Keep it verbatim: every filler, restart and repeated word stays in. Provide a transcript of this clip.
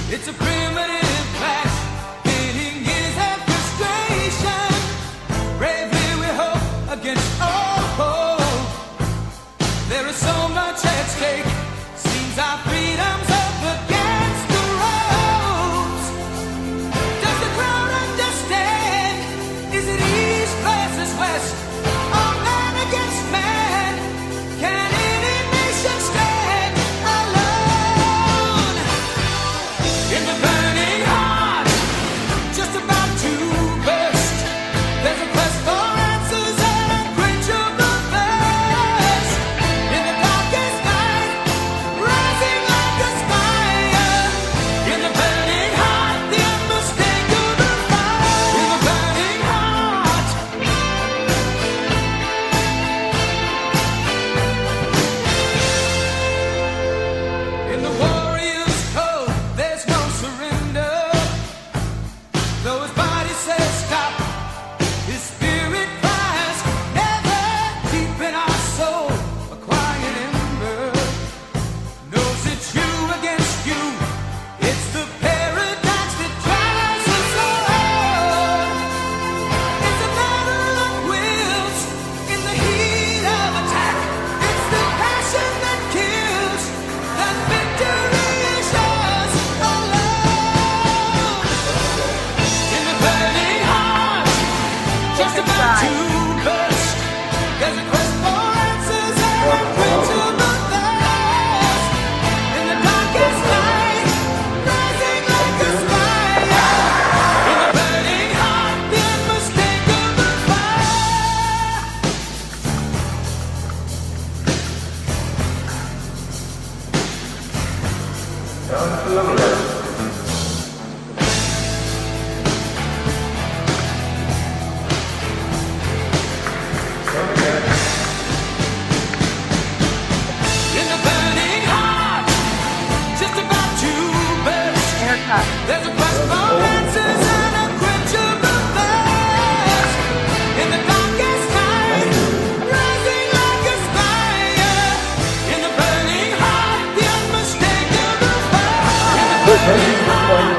It's a primitive clash, pitting years of frustration. Bravely we hope against all hope. There is so much at stake. Seems our freedom's up against the ropes. Does the crowd understand? Is it east versus west? Or man against man? Can any nation stand alone? In the burning heart, just about to burst, there's a quest for answers and a quenchable thirst. In the darkest night, rising like a fire. In the burning heart, the unmistakable fire. In the burning heart. In the warrior's code, there's no surrender. Though his body says stop, his spirit cries never. Deep in our soul, a quiet ember knows it's you against you. It's the paradox that drives us on. It's a battle of wills in the heat of attack. It's the passion that kills. That victory is yours alone. In the burning heart, just about to burst, there's a quest for answers and a quenchable thirst. In the darkest night, rising like a fire. In the burning heart, the unmistakable fire. In the burning heart, just about to burst, Haircut. there's a quest for answers and a quenchable thirst. In the darkest night, rising like a fire. In the burning heart, the unmistakable fire. In the burning heart.